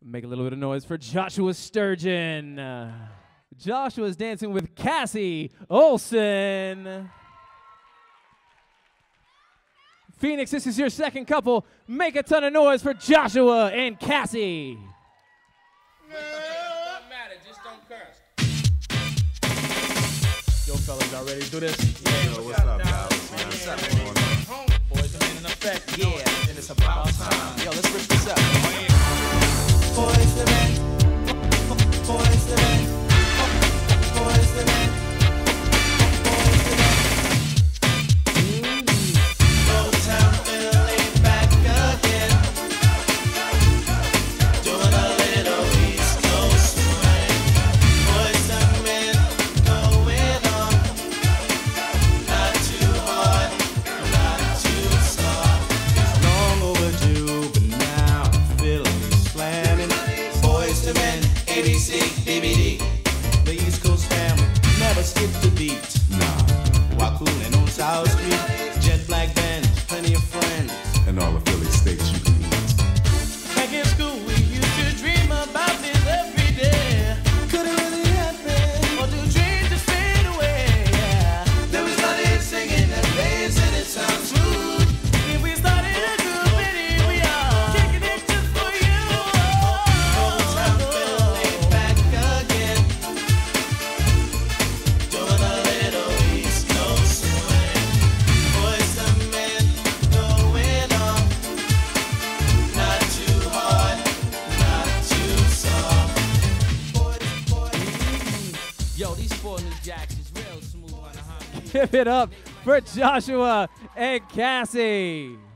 Make a little bit of noise for Joshua Sturgeon. Joshua's dancing with Cassy Olson. Phoenix, this is your second couple. Make a ton of noise for Joshua and Cassy. Don't matter, just don't curse. Yo, fellas, y'all ready to do this? Yeah, Yo, what's up, guys? What's up, What's going on? Boys are in effect. Yeah, and it's about time. Yo, let's rip this up. Boys the men, boys the men, boys the men, boys the men. Old Town Philly back again, doing a little East Coast swing. Boys the men going on, not too hard, not too soft. Long overdue, but now I'm feeling slamming. Boys to men, ABC, DVD. The East Coast family never skip the beat. Nah, while cooling on South Street, jet black band, plenty of friends, And all the Philly steaks you can eat. back in school, we used to dream about this every day. Could it really happen? Or do dreams just fade away? Yeah. There was nothing singing that bass and it sounds smooth. If we started a group and here we are, kicking it just for you. Old Town Philly back again, doing a little East Coast swing. Boys to men going on, not too hard, not too soft. Boys. Yo, these 4 new jacks is real smooth on the hot. Give it up for Joshua and Cassy.